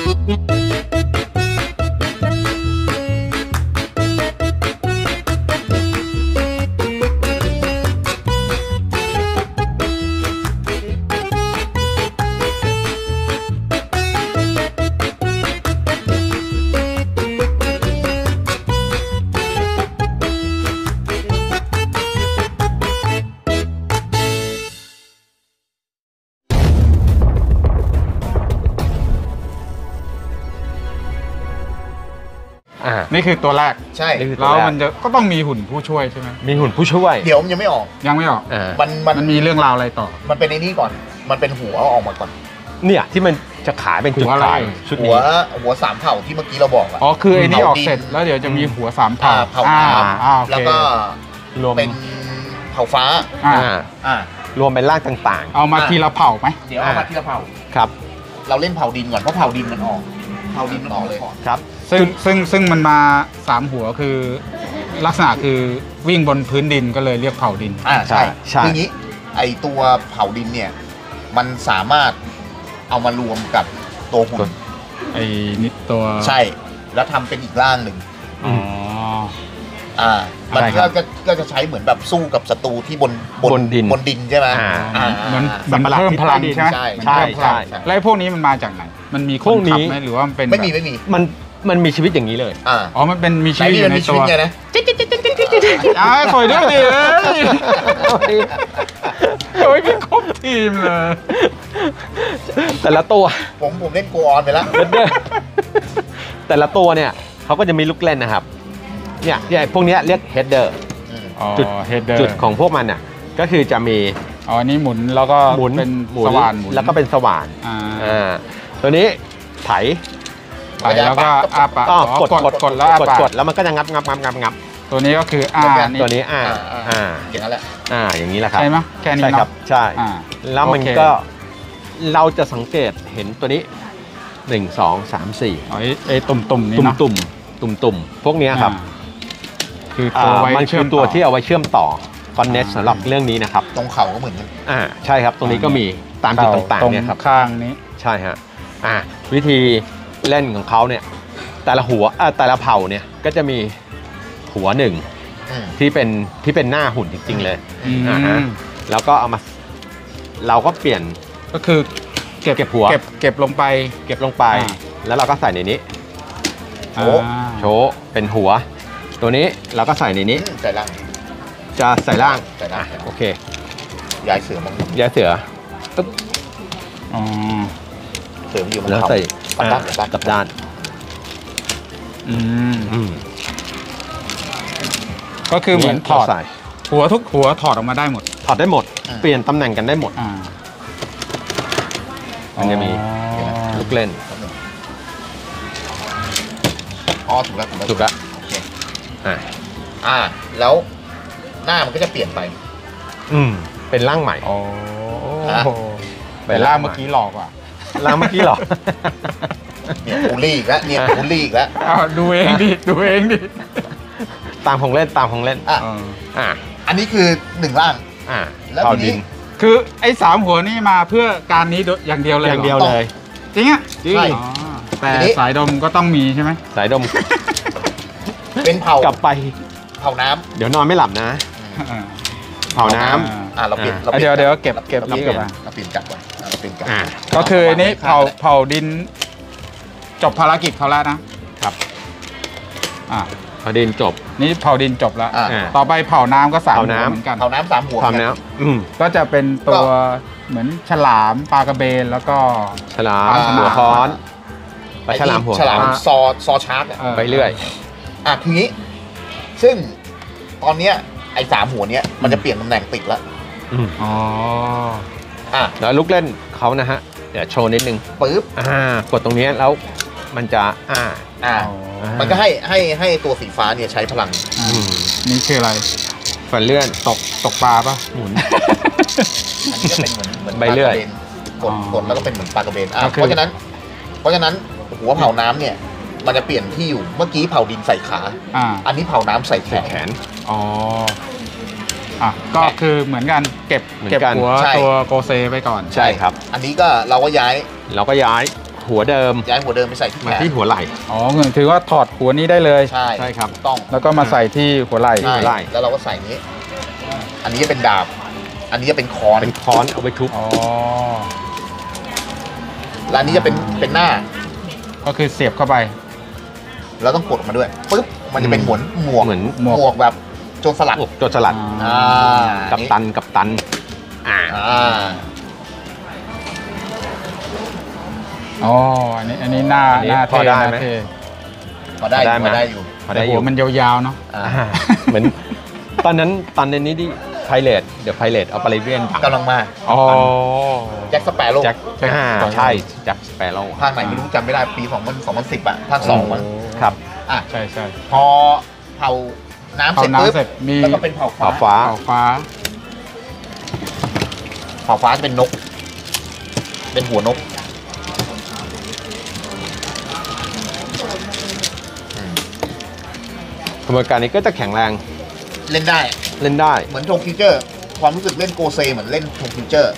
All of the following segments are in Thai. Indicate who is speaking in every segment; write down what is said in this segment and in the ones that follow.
Speaker 1: นี่คือตัวแรก
Speaker 2: ใช่
Speaker 1: แล้วมันจะก็ต้องมีหุ่นผู้ช่วยใช่ไหม
Speaker 3: มีหุ่นผู้ช่วย
Speaker 2: เดี๋ยวมันยังไม่ออก
Speaker 1: มันมีเรื่องราวอะไรต่อ
Speaker 2: มันเป็นในนี้ก่อนมันเป็นหัวออกมาก่อน
Speaker 3: เนี่ยที่มันจะขายเป็นจุดขายชุดนี้
Speaker 2: หัว3เผ่าที่เมื่อกี้เราบอก
Speaker 1: อ๋อคือไอ้นี่ออกเสร็จแล้วเดี๋ยวจะมีหัว3เผ่า
Speaker 2: แล้วก็รวมเป็นเผ่าฟ้
Speaker 3: ารวมเป็นร่างต่างๆ
Speaker 1: เอามาทีละเผ่าไหม
Speaker 2: เดี๋ยวเอามาทีละเผ่า
Speaker 3: ครับ
Speaker 2: เราเล่นเผ่าดินก่อนเพราะเผ่าดินมันออกเผ่าดินมันออกเลย
Speaker 3: ครับ
Speaker 1: ซึ่งมันมา3หัวคือลักษณะคือวิ่งบนพื้นดินก็เลยเรียกเผ่าดิน
Speaker 2: ใช่ทีนี้ไอตัวเผ่าดินเนี่ยมันสามารถเอามารวมกับตัวหุ่น
Speaker 1: ไอ้นิดตัว
Speaker 2: ใช่แล้วทำเป็นอีกร่างหนึ่งมันก็จะใช้เหมือนแบบสู้กับศัตรูที่บนดินใช่ไหม
Speaker 1: มันเพิ่มพลังใช่ไหม
Speaker 3: ใช่
Speaker 1: แล้วพวกนี้มันมาจากไหนมันมีคนขับไหมหรือว่ามันเป็น
Speaker 2: ไม่มี
Speaker 3: มันมีชีวิตอย่างนี้เลย
Speaker 1: อ๋อมันเป็นมีชีวิตอยู่ในตัว
Speaker 2: นะ
Speaker 1: สวยด้วยดิโอ้ยพี่ครบทีมเลย
Speaker 3: แต่ละตัว
Speaker 2: ผมเล่นโกออนไปแล้ว
Speaker 3: แต่ละตัวเนี่ยเขาก็จะมีลูกเล่นนะครับเนี่ยพวกนี้เรียกเฮดเดอร์จุดของพวกมันน่ะก็คือจะมี
Speaker 1: อันนี้หมุนแล้วก็
Speaker 3: หมุน
Speaker 1: เป็นสว่าน
Speaker 3: แล้วก็เป็นสว่านตัวนี้ไถ
Speaker 1: แล้วก็อาปะกดแล้วอาปะ
Speaker 3: กดแล้วมันก็จะงับ
Speaker 1: ตัวนี้ก็คือ
Speaker 3: ตัวนี้
Speaker 2: อย่างนั้นแหละ
Speaker 3: อย่างนี้แหละครับ
Speaker 1: ใช่ไหมแค่นี้
Speaker 3: ครับใช่แล้วมันก็เราจะสังเกตเห็นตัวนี้1 2 3 4
Speaker 1: ไอ้ตุ่มนี่นะ
Speaker 3: ตุ่มพวกนี้ครับ
Speaker 1: คือตัว
Speaker 3: มันคือตัวที่เอาไว้เชื่อมต่อคอนเนคสำหรับเรื่องนี้นะครับ
Speaker 2: ตรงเข่าก็เหมือนกัน
Speaker 3: ใช่ครับตรงนี้ก็มีตามจุดต่างๆเนี่ยครับ
Speaker 1: ข้างนี้
Speaker 3: ใช่ฮะวิธีเล่นของเขาเนี่ยแต่ละหัวแต่ละเผ่าเนี่ยก็จะมีหัวหนึ่งที่เป็นหน้าหุ่นจริงๆเลยแล้วก็เอามาเราก็เปลี่ยน
Speaker 1: ก็คือเก็บ
Speaker 3: หัว
Speaker 1: เก็บลงไป
Speaker 3: แล้วเราก็ใส่ในนี้โชว์เป็นหัวตัวนี้เราก็ใส่ในนี้
Speaker 2: ใส่ล่าง
Speaker 3: จะใส่ล่างโอเค
Speaker 2: ย้ายเสือมั้ง
Speaker 3: ย้ายเสือ
Speaker 2: ตึ๊บเสืออยู่มัน
Speaker 3: แล้วใส่กับด้าน
Speaker 1: ก็คือเหมือนถอดหัวทุกหัวถอดออกมาได้หมด
Speaker 3: ถอดได้หมดเปลี่ยนตำแหน่งกันได้หมดมันจะมีลูกเล่น
Speaker 2: ถูกแล้วแล้วหน้ามันก็จะเปลี่ยนไป
Speaker 3: เป็นร่างใหม่
Speaker 1: เป็นร่างเมื่อกี้หลอกอ่ะ
Speaker 3: ร่างเมื่อกี้หลอก
Speaker 2: เนี่ยบูลลี่อีกแล้ว
Speaker 1: ดูเองดิ
Speaker 3: ตามของเล่น
Speaker 2: อันนี้คือ1ร่าง
Speaker 3: แล้วทีนี้
Speaker 1: คือไอ้3หัวนี่มาเพื่อการนี้อย่างเดียวเลยจริงอ่ะ
Speaker 2: ใช่
Speaker 1: แต่สายดมก็ต้องมีใช่ไหม
Speaker 3: สายดม
Speaker 2: เป็นเผาก
Speaker 3: ลับไป
Speaker 2: เผาน้ำ
Speaker 3: เดี๋ยวนอนไม่หลับนะเผาน้
Speaker 2: ำเราเปลี่ยน
Speaker 1: เดี๋ยวเก็บ
Speaker 2: นี้ก่อนเราเปลี่ยนกลับก่อนเราเปลี่ยนกลับ
Speaker 1: ก็คือนี่เผาดินจบภารกิจเขาแล้วนะครับ
Speaker 3: เผาดินจบ
Speaker 1: นี่เผาดินจบแล้วต่อไปเผาน้ำก็3หัวเหมือนกัน
Speaker 2: เผาน้ำ3หัว
Speaker 1: ก็จะเป็นตัวเหมือนฉลามปลากระเบนแล้วก็
Speaker 3: ฉลามหัวค้อนฉลาม
Speaker 2: ซอชาร์ก
Speaker 3: ไปเรื่อย
Speaker 2: ทีนี้ซึ่งตอนเนี้ยไอ้3หัวเนี้ยมันจะเปลี่ยนตำแหน่งติดแล้ว
Speaker 3: แล้วลูกเล่นเขานะฮะเดี๋ยวโชว์นิดนึง
Speaker 2: ปึ๊บ
Speaker 3: กดตรงนี้แล้วมันจะ
Speaker 2: มันก็ให้ตัวสีฟ้าเนี่ยใช้พลัง
Speaker 1: นี่คืออะไร
Speaker 3: ฝันเลื่อน
Speaker 1: ตกปลาป่ะหมุน
Speaker 2: อันนี้ก็เป็นเหมือน
Speaker 3: ใบเลื่อย
Speaker 2: กดแล้วก็เป็นเหมือนปลากระเบนเพราะฉะนั้นหัวเผาน้ำเนี่ยมันจะเปลี่ยนที่อยู่เมื่อกี้เผาดินใส่ขาอันนี้เผาน้ำใส่แขน
Speaker 1: ก็คือเหมือนกันเก็บหัวตัวโกเซไปก่อน
Speaker 3: ใช่ครับ
Speaker 2: อันนี้ก็เราก็ย้าย
Speaker 3: หัวเดิม
Speaker 2: ย้ายหัวเดิมไปใส่ที่แข
Speaker 3: มาน ที่หัวไหล่
Speaker 1: อ๋อถือว่าถอดหัวนี้ได้เลย
Speaker 2: ใช่
Speaker 3: ใช่ครับ
Speaker 2: ถูกต้อง
Speaker 1: แล้วก็มาใส่ที่หัวไหล่
Speaker 2: ใช่
Speaker 3: หัวไหล่
Speaker 2: แล้วเราก็ใส่นี้ อันนี้จะเป็นดาบ อันนี้จะเป็นค้อน
Speaker 3: เป็นค้อนเอาไปทุบ
Speaker 1: อ๋อ
Speaker 2: และอันนี้จะเป็นหน้า
Speaker 1: ก็คือเสียบเข้าไป
Speaker 2: เราต้องกดออกมาด้วยปึ๊บมันจะเป็นหมวก
Speaker 3: เหมือน
Speaker 1: หมวก
Speaker 2: หมวกแบบโจรสลัด
Speaker 3: โจรสลัด
Speaker 2: อ่า
Speaker 3: กับตันกับตันอ่า
Speaker 2: อ่า
Speaker 1: อ๋อ อันนี้หน้า
Speaker 3: อันนี้
Speaker 1: หน้า
Speaker 3: พอ
Speaker 1: เท่
Speaker 3: ได้
Speaker 1: ห
Speaker 3: ไหม
Speaker 1: น้าเท่
Speaker 2: พอได้
Speaker 3: ได้ไหม
Speaker 2: พอได้อยู่
Speaker 3: พอ
Speaker 1: แต่
Speaker 3: ได้อ
Speaker 1: หัว
Speaker 3: ยู่
Speaker 1: มันยาวๆเนาะ
Speaker 2: อ่า
Speaker 3: อ่าเหมือนตอนนั้นนี้ที่ไพเรตเดี๋ยวไพเรตเอาไปเรียนบัง
Speaker 2: กำลังมา
Speaker 1: อ๋อ
Speaker 2: แจ็คสเปโร่
Speaker 3: แจ็คใช่แจ็คสเปโร่
Speaker 2: ภาคไหนไม่รู้จำไม่ได้ปี2010อ่ะภาค2มั้ง
Speaker 3: ครับ
Speaker 2: อ่ะ
Speaker 1: ใช่ใช่
Speaker 2: พอเผาน้ำเสร็จ
Speaker 1: เผาน้ำ
Speaker 2: ปุ๊บ
Speaker 1: เสร็จมี
Speaker 2: แล้วก็เป็นเผา
Speaker 3: ฝา
Speaker 2: ฟ้า
Speaker 3: ฟ้า
Speaker 1: เผาฟ้า
Speaker 2: เผาฟ้าจะเป็นนก เป็นหัวนกอืม
Speaker 3: กระบวนการนี้ก็จะแข็งแรง
Speaker 2: เล่นได้
Speaker 3: เล่นได้
Speaker 2: เหมือนโทคิวเจอร์ ความรู้สึกเล่นโกเซเหมือนเล่นโทคิวเจอร์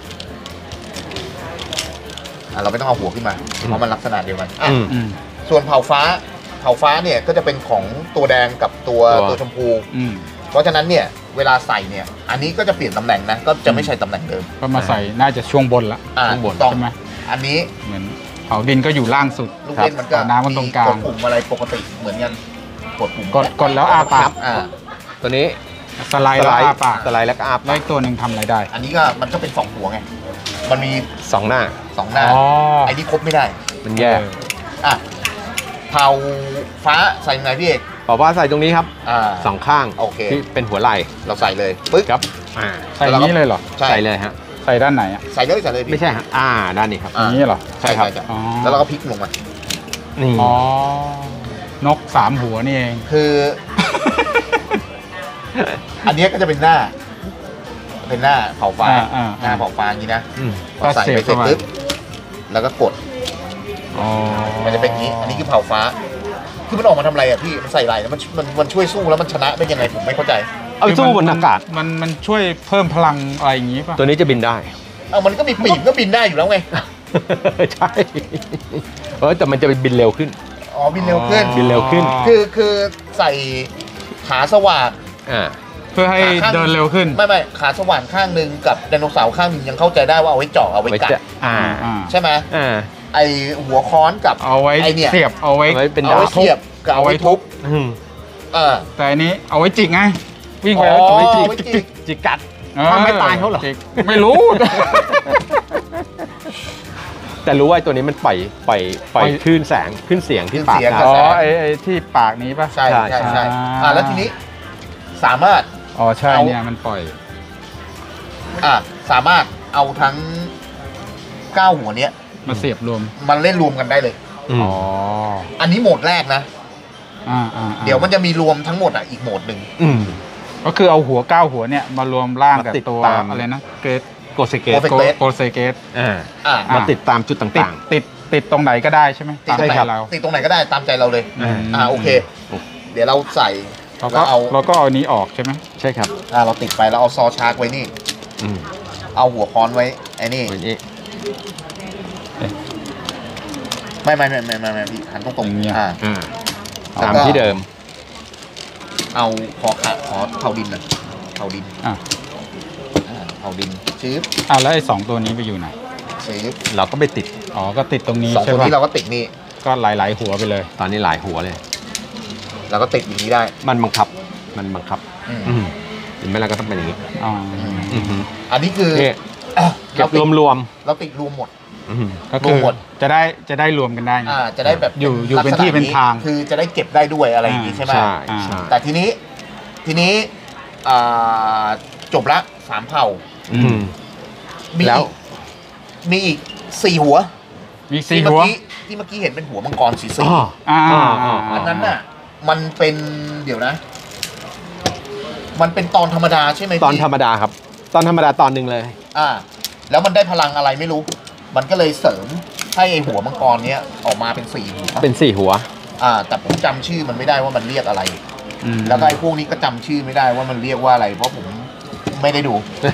Speaker 2: เราไม่ต้องเอาหัวขึ้นมาเพราะมันลักษณะเดียวกันอ่ะ
Speaker 3: อืม
Speaker 1: อืม
Speaker 2: ส่วนเผาฟ้าเนี่ยก็จะเป็นของตัวแดงกับตัวชมพู
Speaker 1: อืม
Speaker 2: เพราะฉะนั้นเนี่ยเวลาใส่เนี่ยอันนี้ก็จะเปลี่ยนตำแหน่งนะก็จะไม่ใช่ตำแหน่งเดิม
Speaker 1: ก็มาใส่น่าจะช่วงบนละ
Speaker 3: ข้างบน
Speaker 2: ถูกต้อง
Speaker 1: ใช่ไหม
Speaker 2: อันนี้
Speaker 1: เหมือนเผาดินก็อยู่ล่างสุด
Speaker 2: ลูกเล่นมันก็
Speaker 1: เอาน้ำมันตรงกลาง
Speaker 2: กดปุ่มอะไรปกติเหมือนกันกดปุ่ม
Speaker 1: กดแล้วอ้าปาก
Speaker 2: อ่า
Speaker 3: ตัวนี้
Speaker 1: สไลด์แล้วอ้าปาก
Speaker 3: สไลด์แล้วก็อาบ
Speaker 1: แล้วอีกตัวหนึ่งทำอะไรได้
Speaker 2: อันนี้ก็มันก็เป็นสองหัวไงมันมี
Speaker 3: สองหน้า
Speaker 2: สองหน้า
Speaker 1: อ๋อ
Speaker 2: ไอ้นี่ครบไม่ได้
Speaker 3: มันแยก
Speaker 2: อ่ะเผาฟ้าใส่ยังไงพี่เอก
Speaker 3: บอกว่าใส่ตรงนี้ครับ
Speaker 2: อ่า
Speaker 3: สองข้าง
Speaker 2: โอเค
Speaker 3: ที่เป็นหัวไหล่
Speaker 2: เราใส่เลยปึ๊บ
Speaker 3: ครับอ่า
Speaker 1: ใส่อย่างนี้เลยเหรอ
Speaker 2: ใช่
Speaker 3: ใส่เลยฮะ
Speaker 1: ใส่ด้านไหนอ่ะ
Speaker 2: ใส่เลยใส่เลยพี่
Speaker 3: ไม่ใช่ฮะด้านนี้ครับ
Speaker 1: อย่างนี้เหรอ
Speaker 2: ใช่
Speaker 3: ใช่ครับ
Speaker 2: ใช่
Speaker 1: อ๋อ
Speaker 2: แล้วเราก็พลิกลงมา
Speaker 3: นี่
Speaker 1: อ๋อ นกสามหัวนี่เอง
Speaker 2: คือ อันเนี้ยก็จะเป็นหน้าเผาฟ้า หน้าเผาฟ้าอย่างนี้นะ
Speaker 3: อืม
Speaker 2: พอใส่ไปเสร็จปุ๊บแล้วก็กด
Speaker 1: อ๋อ
Speaker 2: มันจะเป็นอย่างนี้ อันนี้คือเผาฟ้า คือมันออกมาทำอะไรอ่ะพี่ มันใส่อะไรแล้วมันช่วยสู้แล้วมันชนะได้ยังไงผมไม่เข้าใจ
Speaker 3: เอาไปสู้บนอากาศ
Speaker 1: มันช่วยเพิ่มพลังอะไรอย่างงี้ป่ะ
Speaker 3: ตัวนี้จะบินได้
Speaker 2: เอามันก็มีปีกก็บินได้อยู่แล้วไง
Speaker 3: ใช่แต่มันจะบินเร็วขึ้น
Speaker 2: อ๋อบินเร็วขึ้น
Speaker 3: บินเร็วขึ้น
Speaker 2: คือใส่ขาสว่าง
Speaker 3: อ่า
Speaker 1: เพื่อให้
Speaker 2: ขาข้าง
Speaker 1: เดินเร็วขึ้น
Speaker 2: ไม่ขาสว่างข้างหนึ่งกับไดโนเสาร์ข้างหนึ่งยังเข้าใจได้ว่าเอาไว้เจาะเอาไว้กัด
Speaker 3: อ่า
Speaker 2: ใช่ไหม
Speaker 3: อ่า
Speaker 2: ไอหัวค้อนกับ
Speaker 1: เอาไว้
Speaker 2: ไอเนี่ย
Speaker 1: เสียบเอาไว้
Speaker 3: เอาไว้เป็น
Speaker 2: เอาไว้เสียบกับเอาไว้ทุบ
Speaker 3: อืม
Speaker 2: แต่
Speaker 1: อันนี้เอาไว้จิกไง วิ่งไป
Speaker 2: อ๋อ
Speaker 1: แล้วจิก
Speaker 2: เอาไว้จิก
Speaker 3: จิกกัด
Speaker 1: เออ
Speaker 3: ทำไม่ตายเขาเหรอ
Speaker 1: จิกไม่รู้
Speaker 3: แต่รู้ว่าตัวนี้มันปล่อยคลื่นแสงคลื่นเสียงที่ปาก
Speaker 2: คลื่นเสียง
Speaker 3: ได้
Speaker 2: กระ
Speaker 1: อ๋อ
Speaker 2: แส
Speaker 1: ไอ้ที่ปากนี้ป่ะ
Speaker 2: ใช่
Speaker 3: ใช่
Speaker 2: ใช่ใช่
Speaker 1: อ่า
Speaker 2: แล้วทีนี้สามารถ
Speaker 1: อ๋อใช่
Speaker 2: เอา
Speaker 1: เนี่ยมันปล่อย
Speaker 2: สามารถเอาทั้ง9หัวเนี้ย
Speaker 1: มาเสียบรวม
Speaker 2: มันเล่นรวมกันได้เลย
Speaker 3: อืม
Speaker 1: อ๋อ
Speaker 2: อันนี้โหมดแรกนะ
Speaker 1: อ่า
Speaker 2: เดี๋ยวมันจะมีรวมทั้งหมดอีกโหมดหนึ่ง
Speaker 3: อืม
Speaker 1: ก็คือเอาหัว9หัวเนี่ยมารวมร่างกับ
Speaker 3: มาติด
Speaker 1: ตัว
Speaker 3: ตาม
Speaker 1: อะไรนะเกรด
Speaker 3: โกเซเกต
Speaker 2: Ghost
Speaker 1: โกเซเกต
Speaker 3: อ่า
Speaker 2: อ่า
Speaker 3: มาติดตามจุด
Speaker 1: ติด
Speaker 3: ต่าง
Speaker 1: ติดตรงไหนก็ได้ใช่ไหม
Speaker 2: ติดตรงไหน
Speaker 1: ตามใจเรา
Speaker 2: ติดตรงไหนก็ได้ตามใจเราเลย
Speaker 3: ๆ
Speaker 2: โอเค เดี๋ยวเราใส่
Speaker 1: เรา
Speaker 2: แล้
Speaker 1: ก็
Speaker 2: วเอา
Speaker 1: เราก็เอาอันนี้ออกใช่ไหม
Speaker 3: ใช่ครับ
Speaker 2: เราติดไปแล้วเอาซอชาร์กไว้นี่
Speaker 3: อืม
Speaker 2: เอาหัวค้อนไว้ไอ้นี่
Speaker 3: วันนี้
Speaker 2: ไม่พี่หันตรงๆ
Speaker 3: อ่า
Speaker 2: แล้ว
Speaker 3: ตาม
Speaker 2: ก็
Speaker 3: ที่เดิม
Speaker 2: เอาขอเผาดินหน่อยเผาดิน
Speaker 1: อ่ะ
Speaker 2: เผาดินชื้อ
Speaker 1: แล้วไอ้2ตัวนี้ไปอยู่ไหน
Speaker 2: ชื้อ
Speaker 3: เราก็ไปติด
Speaker 1: อ๋อก็ติดตรงนี้
Speaker 2: สอง
Speaker 1: ใช่
Speaker 2: ตัว
Speaker 1: ป่ะ
Speaker 2: นี้เราก็ติดนี่
Speaker 1: ก็หลายๆหัวไปเลย
Speaker 3: ตอนนี้หลายหัวเลย
Speaker 2: เราก็ติดอย่างนี้ได้
Speaker 3: มันบังคับ
Speaker 2: อืม
Speaker 3: อืมเห็นไหมเราก็ต้องเป็นอย่างนี้
Speaker 1: อ๋อ
Speaker 3: อือหือ
Speaker 2: อันนี้คือ
Speaker 3: นี่เก็บ
Speaker 2: ติด
Speaker 3: รวม
Speaker 2: เราติดรวมหมด
Speaker 3: ๆอือหือ
Speaker 1: ก็คือ
Speaker 2: รวมหมด
Speaker 1: จะได้รวมกันได้ไง
Speaker 2: จะได้แบบ
Speaker 1: อยู่เป็นที่เป็นทาง
Speaker 2: คือจะได้เก็บได้ด้วยอะไรอย่างนี้ใช่ไหม
Speaker 3: ใช่
Speaker 1: อ่า
Speaker 3: ใช่
Speaker 2: แต่ทีนี้จบละ3เผ่า
Speaker 3: อืม
Speaker 2: มี
Speaker 3: แล้ว
Speaker 2: มีอีก4หัว
Speaker 1: มี
Speaker 2: ที่
Speaker 1: 4
Speaker 2: เมื่
Speaker 1: หั
Speaker 2: อ
Speaker 1: ว
Speaker 2: กี้ที่เมื่อกี้เห็นเป็นหัวมังกรสี
Speaker 3: อ๋อ
Speaker 1: อ่า
Speaker 2: อันนั้นน่ะมันเป็นเดี๋ยวนะ มันเป็นตอนธรรมดาใช่ไหมพี่
Speaker 3: ตอนธรรมดาครับ ตอนธรรมดาตอนหนึ่งเลย
Speaker 2: แล้วมันได้พลังอะไรไม่รู้ มันก็เลยเสริมให้ไอ้หัวมังกรเนี้ยออกมาเป็น4หัว
Speaker 3: เป็น4หัว
Speaker 2: แต่ผมจำชื่อมันไม่ได้ว่ามันเรียกอะไร
Speaker 1: อืม
Speaker 2: แล้วก็ไอ้พวกนี้ก็จำชื่อไม่ได้ว่ามันเรียกว่าอะไร เพราะผมไม่ได้ดู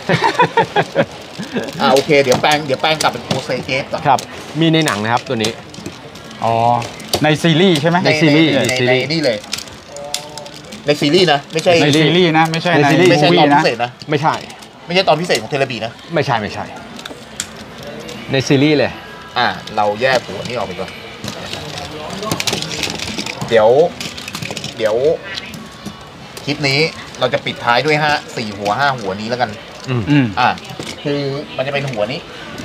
Speaker 2: โอเคเดี๋ยวแปลงกลับเป็นโคเซเกตก่อน
Speaker 3: ครับ มีในหนังนะครับตัวนี้
Speaker 1: อ๋อในซีรีส์ใช่ไหม
Speaker 3: ในซีรีส์
Speaker 2: ในนี่เลย ในซีรีส์นะไม่ใช่
Speaker 1: ในซีรีส์นะไม่ใช่ใน
Speaker 3: ในซีรีส์
Speaker 2: ไม่ใช่
Speaker 1: มู
Speaker 2: ตอน
Speaker 1: วี่
Speaker 2: พิ
Speaker 1: นะ
Speaker 2: เศษนะ
Speaker 3: ไม่ใช่
Speaker 2: ไม่ใช่ตอนพิเศษของเทเลบีนะ
Speaker 3: ไม่ใช่ในซีรีส์เลย
Speaker 2: เราแยกหัวนี่ออกไปก่อนเดี๋ยวคลิปนี้เราจะปิดท้ายด้วย4 หัว 5 หัวนี้แล้วกัน
Speaker 1: อืม
Speaker 2: คือมันจะเป็นหัวนี้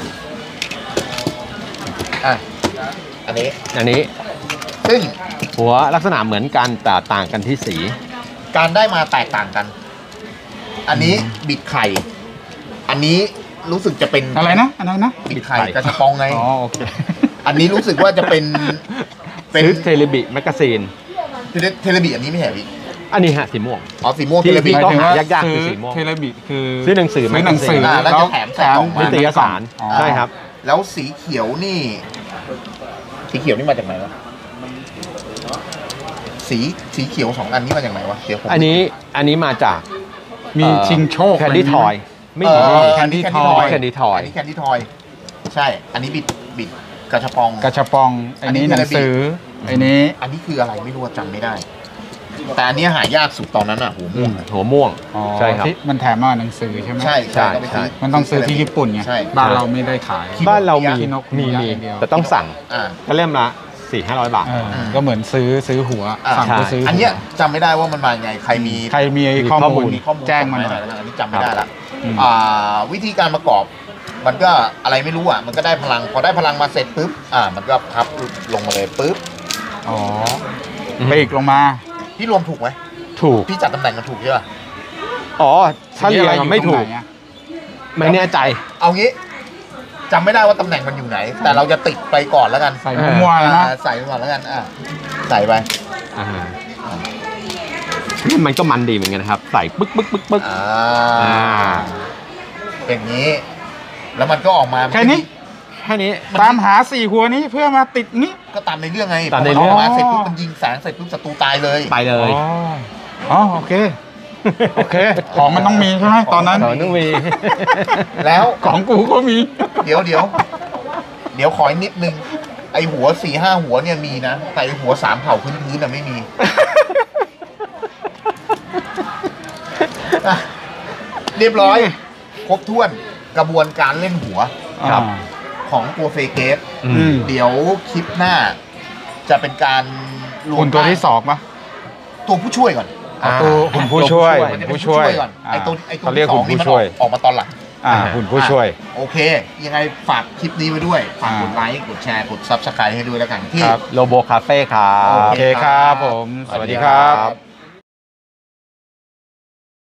Speaker 2: อันนี้ซึ่ง
Speaker 3: หัวลักษณะเหมือนกันแต่ต่างกันที่สี
Speaker 2: การได้มาแตกต่างกัน อันนี้บิดไข่ อันนี้รู้สึกจะเป็น
Speaker 1: อะไรนะอะไรนะ
Speaker 2: บิดไข่กระชับปองไง
Speaker 1: อ๋อโอเค
Speaker 2: อันนี้รู้สึกว่าจะเป็น
Speaker 3: ซื้อเทเลบิแมกกาซีน
Speaker 2: เทเลบีอันนี้ไม่ใช่พี่
Speaker 3: อันนี้ฮะสีม่วง
Speaker 2: สีม่วง
Speaker 3: ที่
Speaker 2: เทเลบี
Speaker 3: ที่
Speaker 1: หมายถึงว่าย
Speaker 3: ากๆคือสีม่วง
Speaker 1: เทเลบิคือ
Speaker 3: ซื้อหนังสือ
Speaker 1: ซื้อหนังสือ
Speaker 2: แล้วจะแถมใส่กล่องมา
Speaker 3: นิตยสาร
Speaker 1: อ๋อ
Speaker 3: ใช่ครับ
Speaker 2: แล้วสีเขียวนี่มาจากไหนวะสีเขียว2 อันนี้มาจากไหนวะเดี๋ยวผม
Speaker 3: อันนี้มาจาก
Speaker 1: มีชิงโชค
Speaker 3: แคนดี้ทอยไม่มี
Speaker 1: แคนดี้ทอย
Speaker 3: แคนดี้ทอย
Speaker 2: อันนี้แคนดี้ทอยใช่ อันนี้บิดกระชับปอง
Speaker 1: กระชับปองอันนี้
Speaker 2: อันนี้
Speaker 1: หนังสืออันนี้
Speaker 2: อันนี้คืออะไรไม่รู้จำไม่ได้ แต่อันนี้หายากสุดตอนนั้นหัวม่วง
Speaker 3: หัวม่วง
Speaker 1: อ๋อ
Speaker 3: ใช่ครับ
Speaker 1: ที่มันแถมมาหนังสือใช่ไหม
Speaker 2: ใช่
Speaker 3: ใช่
Speaker 1: มันต้องซื้อที่ญี่ปุ่นไง
Speaker 2: ใช่
Speaker 1: บ้านเราไม่ได้ขาย
Speaker 3: บ้านเรามี
Speaker 1: คิโนคุ
Speaker 3: มี
Speaker 1: มิยะอย่างเดียว
Speaker 3: แต่ต้องสั่ง
Speaker 2: อ่า
Speaker 3: ก็เล่มละ 400-500 บาท
Speaker 1: ก็เหมือนซื้อหัว สั่งก็ซื้อหัว
Speaker 2: อันเนี้ยจำไม่ได้ว่ามันมายังไงใครมี
Speaker 1: ใครมีข้อมูล
Speaker 2: มีข้อมูล
Speaker 1: แจ้งมาห
Speaker 2: ส่
Speaker 1: น่อย
Speaker 2: แล้วกันอันนี้จำไม่ได้ละ
Speaker 1: อืม
Speaker 2: วิธีการประกอบ มันก็อะไรไม่รู้มันก็ได้พลังพอได้พลังมาเสร็จปุ๊บมันก็พับลงมาเลยปุ๊บ
Speaker 1: อ๋อปีกลงมา
Speaker 2: พี่รวมถูกไหม
Speaker 3: ถูก
Speaker 2: พี่จัดตำแหน่งกันถูกใช่ป่ะ
Speaker 3: อ๋อถ้าเรียงไม่ถูก
Speaker 1: สีอะไรอยู่ตรงไหนอะ
Speaker 3: ไม่แน่ใจ
Speaker 2: เอางี้จำไม่ได้ว่าตำแหน่งมันอยู่ไหน แต่เราจะติดไปก่อนแล้วกัน
Speaker 1: ใส่มั่วๆนะ
Speaker 2: ใส่ไปก่อนแล้วกันใส่ไป
Speaker 3: มันก็มันดีเหมือนกันนะครับ ใส่ปึ๊กปึ๊กปึ๊กปึ๊ก
Speaker 2: อย่างนี้ แล้วมันก็ออกมา
Speaker 1: แค่นี้
Speaker 3: แค่นี้
Speaker 1: ตามหา4 หัวนี้เพื่อมาติดนี้
Speaker 2: ก็ตามในเรื่องไง
Speaker 3: ตามในเรื่อง
Speaker 2: พอมันออกมาเสร็จปุ๊บมันยิงแสงเสร็จปุ๊บศัตรูตายเลย
Speaker 3: ไปเลย
Speaker 1: อ๋อโอเค โอเค ของมันต้องมีใช่ไหมตอนนั้น
Speaker 3: ตอนนึงมี
Speaker 2: แล้ว
Speaker 1: ของกูก็มี
Speaker 2: เดี๋ยวขออีกนิดนึงไอหัว 4-5 หัวเนี่ยมีนะแต่ไอหัว3 เผ่าพื้นไม่มีเรียบร้อย ครบถ้วนกระบวนการเล่นหัว
Speaker 3: ครับ
Speaker 2: ของโกเซเกต
Speaker 3: อืม
Speaker 2: เดี๋ยวคลิปหน้า จะเป็นการรว
Speaker 1: คุ
Speaker 2: ม
Speaker 1: ณตัวที่2ปะ
Speaker 2: ตัวผู้ช่วยก่อน
Speaker 1: ตัวหุ่นผู้ช่วย
Speaker 2: มันจะเป็น
Speaker 1: ผู้ช่วย
Speaker 2: ก่อนไอตัว
Speaker 1: เขาเรียก
Speaker 2: ที่
Speaker 1: หุ่น
Speaker 2: 2นี่
Speaker 1: ผู้
Speaker 2: มัน
Speaker 1: ช่วย
Speaker 2: ออกมาตอนหลัง
Speaker 1: หุ่นผู้ช่วย
Speaker 2: โอเค ยังไงฝากคลิปนี้ไว้ด้วย ฝากกดไลค์กดแชร์กด Subscribe ให้ด้วยแล้วกันที่
Speaker 1: ครับ
Speaker 3: โลโบคาเฟ่ครั
Speaker 1: โอบ เคครับผม สวัสดีครับ